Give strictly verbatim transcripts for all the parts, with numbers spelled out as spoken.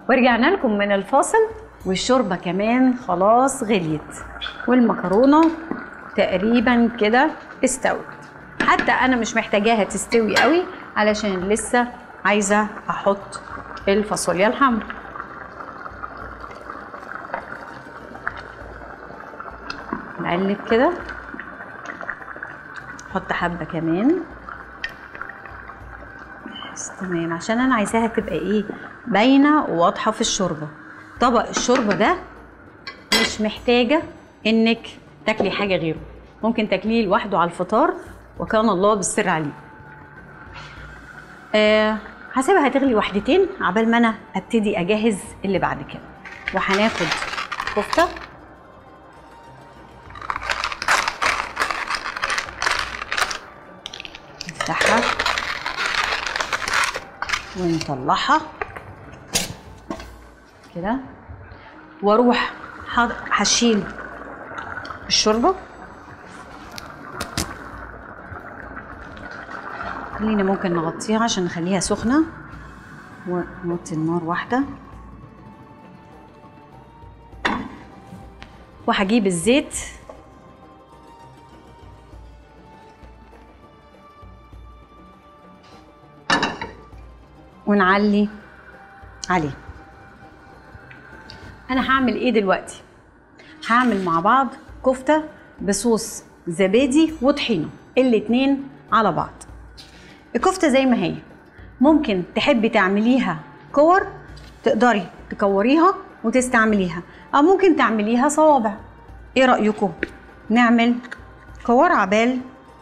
ورجعنا لكم من الفاصل، والشوربه كمان خلاص غليت، والمكرونه تقريبا كده استوت. حتى انا مش محتاجاها تستوي قوي علشان لسه عايزه احط الفاصوليا الحمراء. نقلب كده، احط حبه كمان بس تمام، عشان انا عايزاها تبقى ايه باينه وواضحه في الشوربه. طبق الشوربه ده مش محتاجه انك تاكلي حاجه غيره، ممكن تاكليه لوحده على الفطار وكان الله بالسر عليه. آه هسيبها تغلي وحدتين عبال ما انا ابتدي اجهز اللي بعد كده. وهناخد كفته نفتحها ونطلعها كده، واروح هشيل الشوربه. خلينا ممكن نغطيها عشان نخليها سخنه، ونوطي النار واحده، وهجيب الزيت ونعلي عليه. انا هعمل ايه دلوقتي؟ هعمل مع بعض كفته بصوص زبادي وطحينه، الاتنين على بعض. الكفته زي ما هي، ممكن تحبي تعمليها كور تقدري تكوريها وتستعمليها، او ممكن تعمليها صوابع. ايه رايكم نعمل كور عبال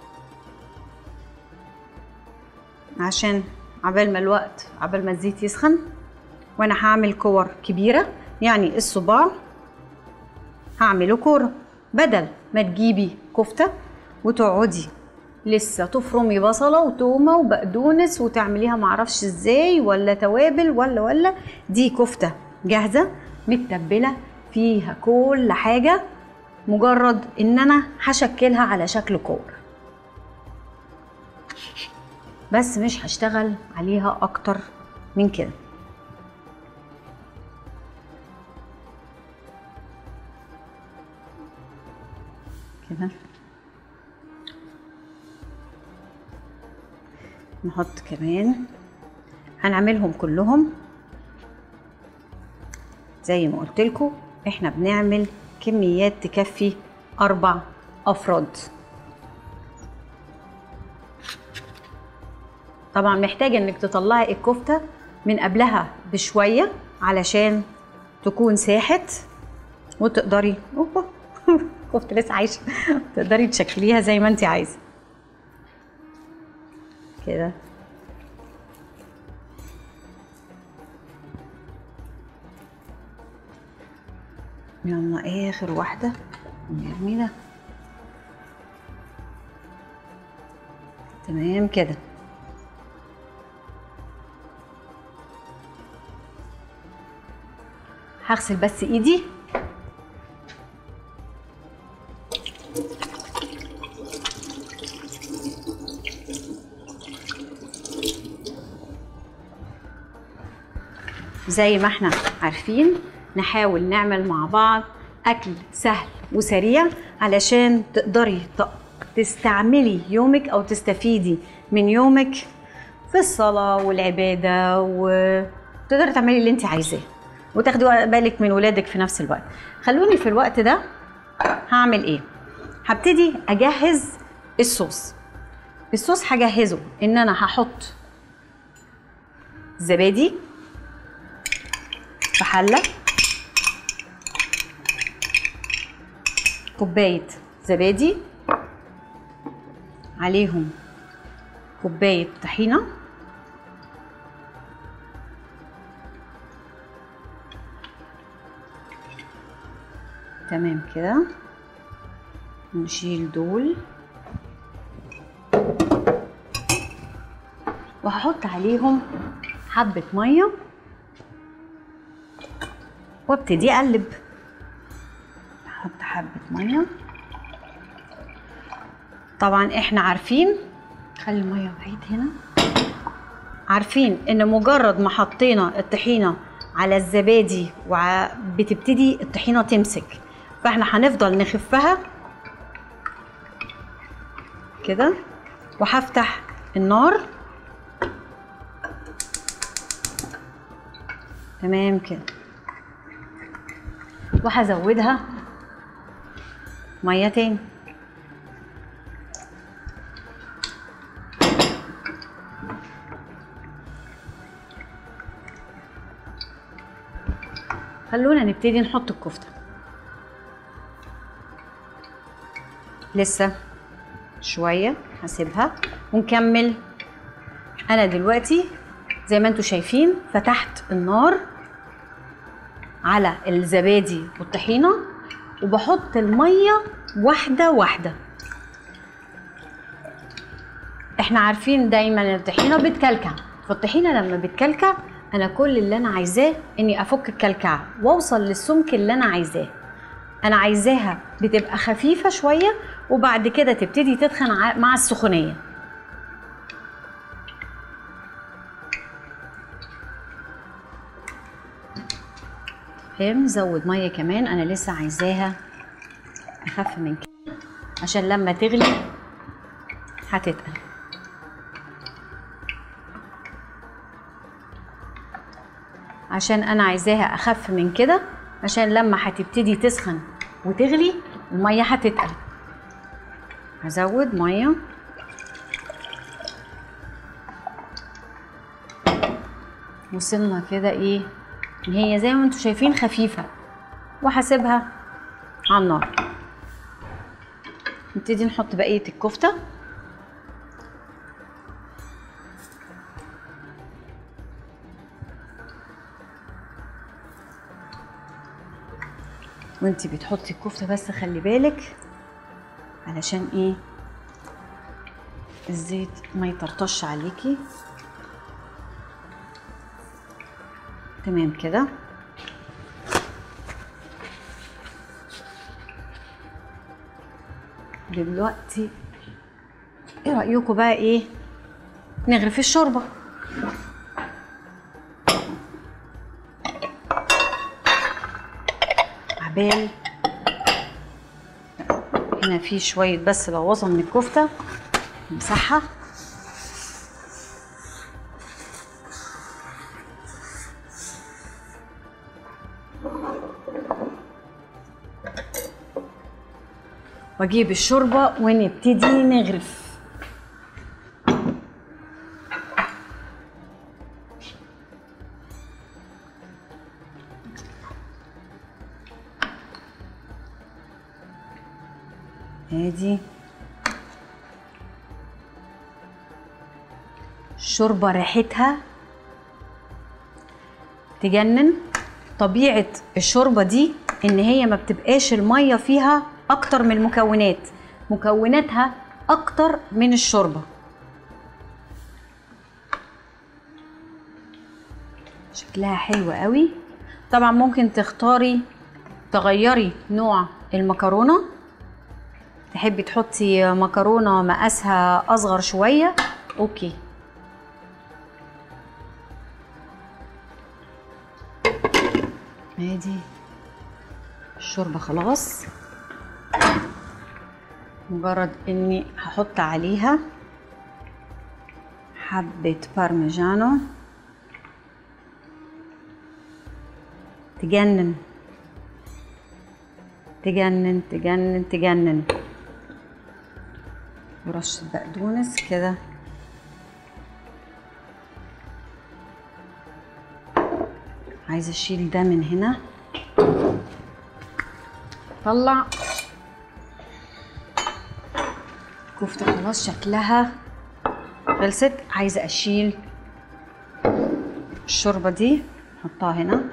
عشان عبال ما الوقت عبال ما الزيت يسخن؟ وانا هعمل كور كبيره، يعني الصباع هعمله كوره، بدل ما تجيبي كفته وتقعدي لسه تفرمي بصله وتومه وبقدونس وتعمليها معرفش ازاي ولا توابل ولا ولا دي كفته جاهزه متبله فيها كل حاجه، مجرد ان انا هشكلها على شكل كور بس، مش هشتغل عليها اكتر من كده. كده نحط كمان، هنعملهم كلهم زي ما قلت لكم، احنا بنعمل كميات تكفي اربع افراد. طبعا محتاجه انك تطلعي الكفته من قبلها بشويه علشان تكون ساحت وتقدري اوبا كفته لسه عايشه تقدري تشكليها زي ما انت عايزه كده. يلا اخر واحده نرمي ده تمام كده. هغسل بس ايدي زي ما احنا عارفين، نحاول نعمل مع بعض اكل سهل وسريع علشان تقدري تستعملي يومك او تستفيدي من يومك في الصلاة والعبادة، وتقدري تعملي اللي انت عايزاه وتاخدي بالك من ولادك في نفس الوقت. خلوني في الوقت ده هعمل ايه؟ هبتدي اجهز الصوص. الصوص هجهزه ان انا هحط زبادي في حله، كوبايه زبادي عليهم كوبايه طحينه، تمام كده. نشيل دول وهحط عليهم حبه ميه وابتدي اقلب. احط حبه ميه، طبعا احنا عارفين، خلي الميه بعيد هنا، عارفين ان مجرد ما حطينا الطحينه على الزبادي وبتبتدي الطحينه تمسك، فاحنا هنفضل نخفها كده. وهفتح النار تمام كده، وهزودها ميه تاني. خلونا نبتدي نحط الكفته. لسه شويه هسيبها ونكمل. انا دلوقتي زي ما انتم شايفين فتحت النار على الزبادي والطحينه، وبحط الميه واحده واحده. احنا عارفين دايما الطحينه بتكلكع، فالطحينه لما بتكلكع انا كل اللي انا عايزاه اني افك الكلكعه واوصل للسمك اللي انا عايزاه. انا عايزاها بتبقى خفيفه شويه، وبعد كده تبتدي تتخن مع السخونيه. فاهم؟ زود ميه كمان، انا لسه عايزاها اخف من كده عشان لما تغلي هتتقل. عشان انا عايزاها اخف من كده عشان لما هتبتدي تسخن وتغلي الميه هتتقل. هزود ميه. وصلنا كده ايه ان هي زي ما انتم شايفين خفيفه، وهسيبها على النار. نبتدي نحط بقيه الكفته. وانتي بتحطي الكفته بس خلي بالك علشان ايه الزيت ما يطرطش عليكي. تمام كده. دلوقتي ايه رأيكم بقى ايه نغرف الشوربة؟ عبال هنا في شوية بس بوظة من الكفتة نمسحها. واجيب الشوربه ونبتدي نغرف. ادي الشوربه ريحتها تجنن. طبيعه الشوربه دي ان هي ما بتبقاش الميه فيها اكتر من المكونات، مكوناتها اكتر من الشوربه. شكلها حلو قوي. طبعا ممكن تختاري تغيري نوع المكرونه، تحبي تحطي مكرونه مقاسها اصغر شويه اوكي. ادي الشوربه خلاص، مجرد اني هحط عليها حبه بارميجانو تجنن تجنن تجنن تجنن، ورشه بقدونس كده. عايزه اشيل ده من هنا، طلع كفته خلاص شكلها خلصت. عايزه اشيل الشوربه دي احطها هنا،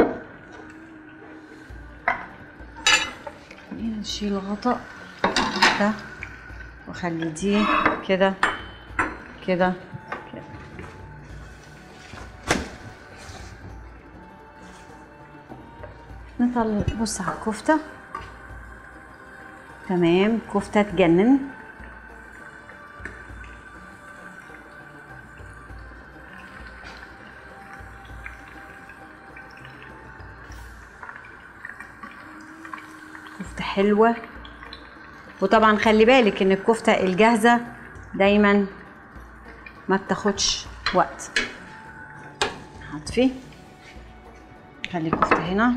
نشيل الغطاء ده واخلي دي كده كده كده. نطلع بص على الكفته تمام، كفته تجنن. كفتة حلوة. وطبعا خلي بالك ان الكفتة الجاهزة دايما ما بتاخدش وقت. نحط فيه، خلي الكفتة هنا.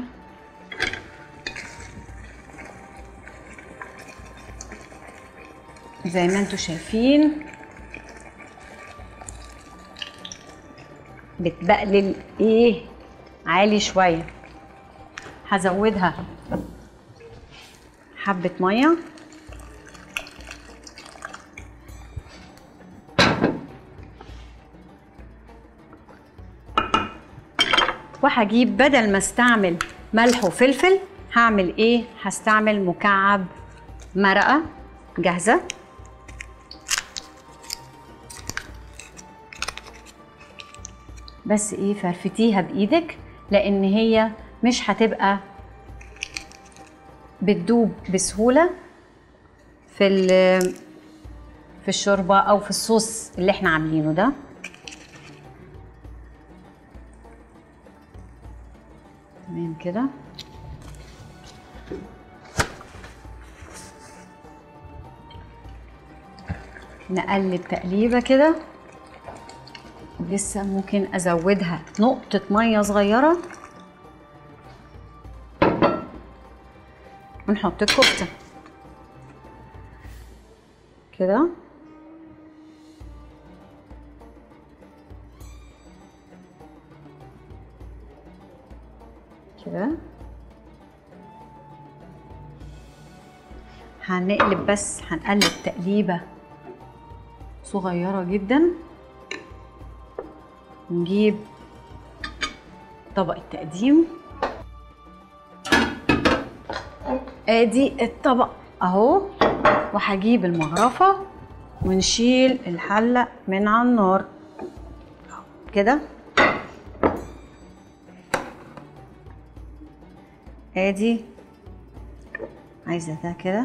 زي ما انتوا شايفين بتبقلل ايه عالي شوية. هزودها حبة مية وهجيب بدل ما استعمل ملح وفلفل هعمل ايه؟ هستعمل مكعب مرقة جاهزة. بس ايه فرفتيها بايدك لان هي مش هتبقى بتدوب بسهولة في في الشوربة او في الصوص اللي احنا عاملينه ده. تمام كده. نقلب تقليبة كده. لسه ممكن ازودها نقطة مية صغيرة ونحط الكفتة كده. كده هنقلب، بس هنقلب تقليبة صغيرة جدا. نجيب طبق التقديم. ادي الطبق اهو، وهجيب المغرفة ونشيل الحلة من على النار كده. ادي عايزة ده كده.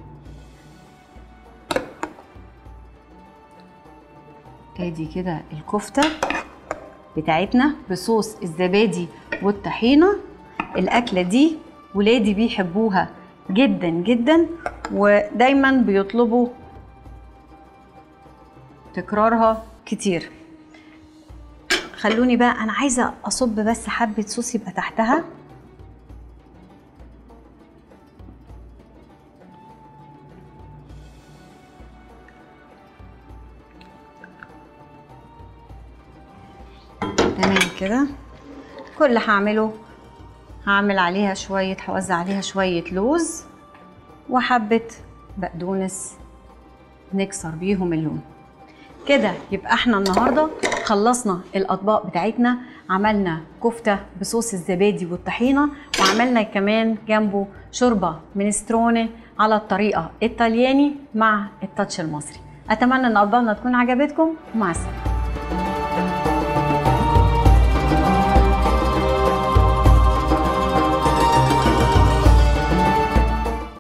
ادي كده الكفتة بتاعتنا بصوص الزبادي والطحينة. الاكلة دي ولادي بيحبوها جدا جدا ودايما بيطلبوا تكرارها كتير. خلوني بقى، انا عايزة اصب بس حبة صوص يبقى تحتها. تمام كده. كل اللي هعمله هعمل عليها شوية، هوزع عليها شوية لوز وحبة بقدونس نكسر بيهم اللون كده. يبقى احنا النهاردة خلصنا الأطباق بتاعتنا. عملنا كفتة بصوص الزبادي والطحينة، وعملنا كمان جنبه شوربة منستروني على الطريقة الطلياني مع التاتش المصري. أتمنى أن أطباقنا تكون عجبتكم. مع السلامة.